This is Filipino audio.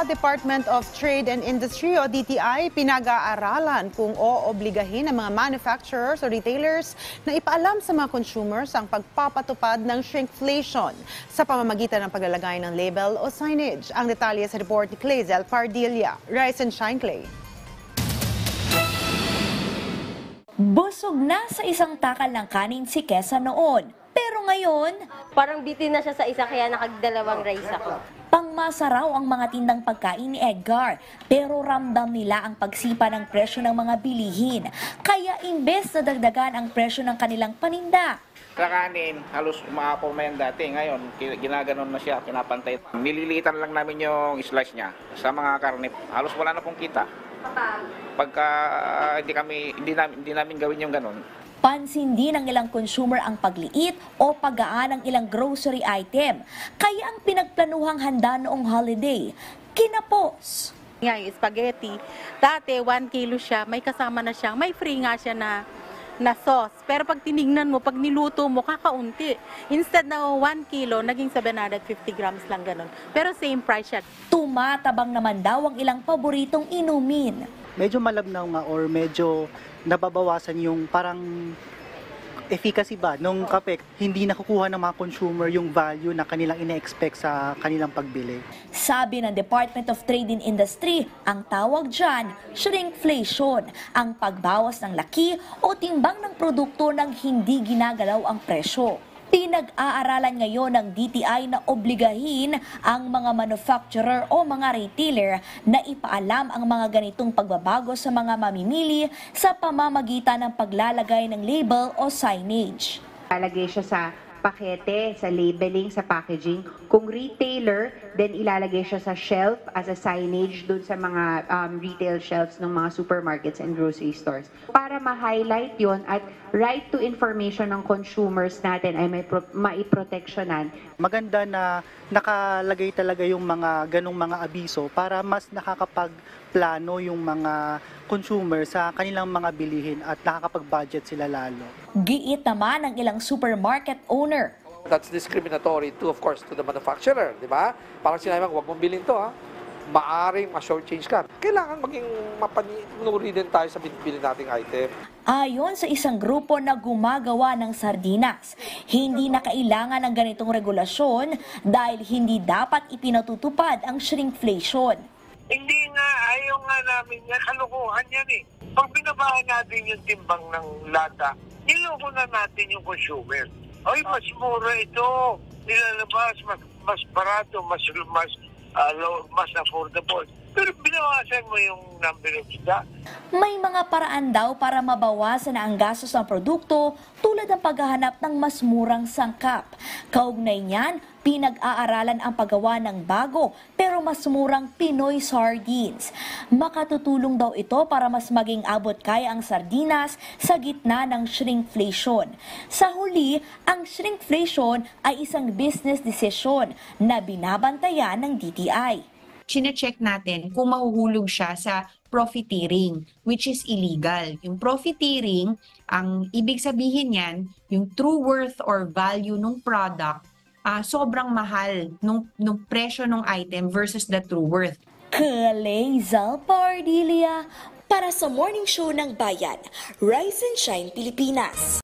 Department of Trade and Industry o DTI pinag-aaralan kung oobligahin ang mga manufacturers o retailers na ipaalam sa mga consumers ang pagpapatupad ng shrinkflation sa pamamagitan ng paglalagay ng label o signage. Ang detalye sa report ni Clazel Pardilla. Rise and shine, Clay. Busog na sa isang takal ng kanin si Kesa noon. Pero ngayon, parang bitin na siya sa isa kaya nakagdalawang rice ako. pangmasa raw ang mga tindang pagkain ni Edgar. Pero ramdam nila ang pagsipa ng presyo ng mga bilihin. Kaya imbes na dagdagan ang presyo ng kanilang paninda, sa kanin, halos umaapaw na yan dati. Ngayon, ginaganon na siya, pinapantay. Nililitan lang namin yung slice niya. Sa mga karne, halos wala na pong kita. Pagka hindi namin gawin yung ganon. pansin din ng ilang consumer ang pagliit o paggaan ng ilang grocery item. Kaya ang pinagplanuhang handa noong holiday, kinapos. Nga yung spaghetti, dati 1 kilo siya, may kasama na siyang, may free nga siya na sauce. Pero pag tinignan mo, pag niluto mo, kakaunti. Instead na 1 kilo, naging 750 grams lang ganun. Pero same price siya. Tumatabang naman daw ang ilang paboritong inumin. Medyo malabnaw nga or medyo nababawasan yung parang efficacy ba nung kape, hindi nakukuha ng mga consumer yung value na kanilang ina-expect sa kanilang pagbili. Sabi ng Department of Trade and Industry, ang tawag dyan, shrinkflation, ang pagbawas ng laki o timbang ng produkto nang hindi ginagalaw ang presyo. Pinag-aaralan ngayon ng DTI na obligahin ang mga manufacturer o mga retailer na ipaalam ang mga ganitong pagbabago sa mga mamimili sa pamamagitan ng paglalagay ng label o signage. Ilalagay siya sa pakete, sa labeling, sa packaging. Kung retailer, then ilalagay siya sa shelf as a signage dun sa mga retail shelves ng mga supermarkets and grocery stores. Para ma-highlight yon at right to information ng consumers natin ay maiproteksyonan. Maganda na nakalagay talaga yung mga ganong mga abiso para mas nakakapagplano yung mga consumer sa kanilang mga bilihin at nakakapag-budget sila lalo. Giit naman ng ilang supermarket owner. That's discriminatory to, of course, to the manufacturer, di ba? Parang sinabi mo, huwag mong bilhin to, ha? Maaring ma-shortchange ka. Kailangan maging mapanuri din tayo sa binibili nating item. Ayon sa isang grupo na gumagawa ng sardinas, hindi na kailangan ng ganitong regulasyon dahil hindi dapat ipinatutupad ang shrinkflation. Hindi nga, ayaw nga namin yan. Kalukuhan yan eh. Pag binabahan natin yung timbang ng lata, niloko na natin yung consumer. Ay, mas mura ito. Nilalabas, mas barato, mas affordable. Pero binawasan mo yung number of isda. May mga paraan daw para mabawasan ang gastos ng produkto tulad ng paghahanap ng mas murang sangkap. Kaugnay niyan, pinag-aaralan ang paggawa ng bago pero mas murang Pinoy sardines. Makatutulong daw ito para mas maging abot kaya ang sardinas sa gitna ng shrinkflation. Sa huli, ang shrinkflation ay isang business decision na binabantayan ng DTI. Chine-check natin kung mahuhulog siya sa profiteering, which is illegal. Yung profiteering, ang ibig sabihin yan, yung true worth or value ng product, sobrang mahal nung presyo ng item versus the true worth. Clazel Pardilla para sa Morning Show ng Bayan, Rise and Shine Pilipinas.